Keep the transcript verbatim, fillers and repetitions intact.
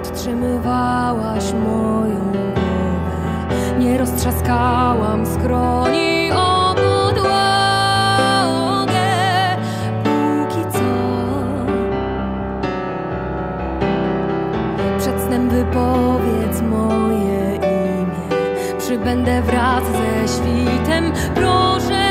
Podtrzymywałaś moją głowę, nie roztrzaskałam skroni o podłogę. Póki co przed snem wypowiedz moje imię, przybędę wraz ze świtem, proszę.